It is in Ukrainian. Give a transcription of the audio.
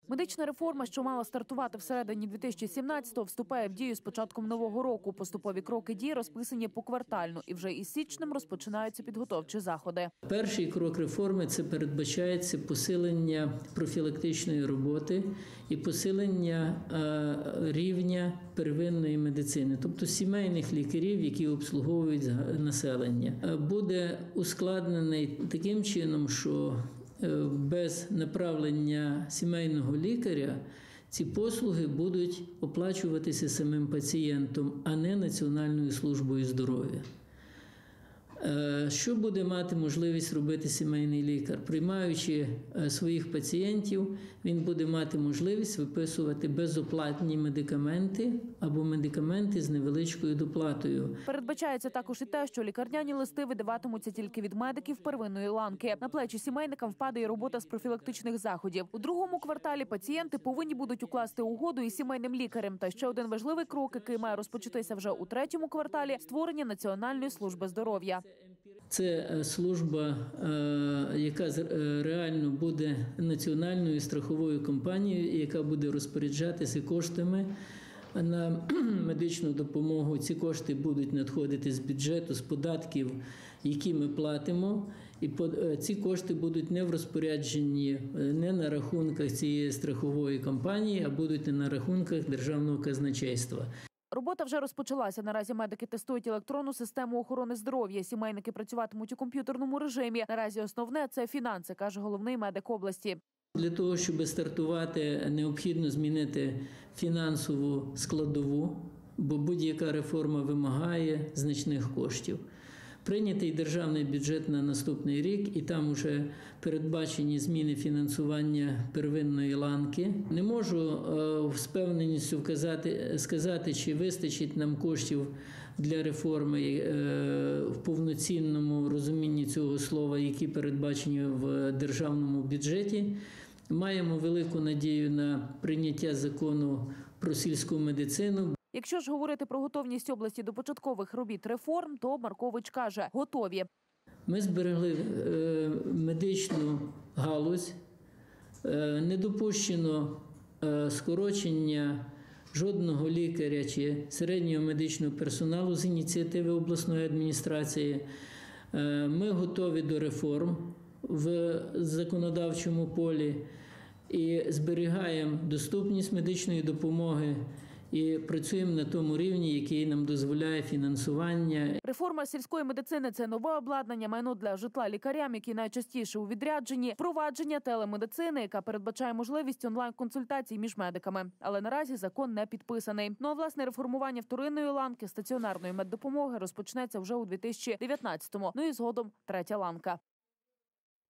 Медична реформа, що мала стартувати всередині 2017-го, вступає в дію з початком нового року. Поступові кроки дій розписані поквартально, і вже із січнем розпочинаються підготовчі заходи. Перший крок реформи – це передбачається посилення профілактичної роботи і посилення рівня первинної медицини, тобто сімейних лікарів, які обслуговують населення. Буде ускладнений таким чином, що без направлення сімейного лікаря ці послуги будуть оплачуватися самим пацієнтом, а не Національною службою здоров'я. Що буде мати можливість робити сімейний лікар? Приймаючи своїх пацієнтів, він буде мати можливість виписувати безоплатні медикаменти або медикаменти з невеличкою доплатою. Передбачається також і те, що лікарняні листи видаватимуться тільки від медиків первинної ланки. На плечі сімейникам впаде і робота з профілактичних заходів. У другому кварталі пацієнти повинні будуть укласти угоду із сімейним лікарем. Та ще один важливий крок, який має розпочатися вже у третьому кварталі – створення Національної служби здоров'я. Це служба, яка реально буде національною страховою компанією, яка буде розпоряджатися коштами на медичну допомогу. Ці кошти будуть надходити з бюджету, з податків, які ми платимо. І ці кошти будуть не в розпорядженні, не на рахунках цієї страхової компанії, а будуть на рахунках державного казначейства. Робота вже розпочалася. Наразі медики тестують електронну систему охорони здоров'я. Сімейники працюватимуть у комп'ютерному режимі. Наразі основне – це фінанси, каже головний медик області. Для того, щоб стартувати, необхідно змінити фінансову складову, бо будь-яка реформа вимагає значних коштів. Прийнятий державний бюджет на наступний рік, і там вже передбачені зміни фінансування первинної ланки. Не можу з певненістю сказати, чи вистачить нам коштів для реформи в повноцінному розумінні цього слова, які передбачені в державному бюджеті. Маємо велику надію на прийняття закону про сільську медицину. Якщо ж говорити про готовність області до початкових робіт реформ, то Маркович каже – готові. Ми зберегли медичну галузь, не допущено скорочення жодного лікаря чи середнього медичного персоналу з ініціативи обласної адміністрації. Ми готові до реформ в законодавчому полі і зберігаємо доступність медичної допомоги і працюємо на тому рівні, який нам дозволяє фінансування. Реформа сільської медицини – це нове обладнання, майно для житла лікарям, які найчастіше у відрядженні, впровадження телемедицини, яка передбачає можливість онлайн-консультацій між медиками. Але наразі закон не підписаний. Ну а власне реформування вторинної ланки стаціонарної меддопомоги розпочнеться вже у 2019-му. Ну і згодом третя ланка.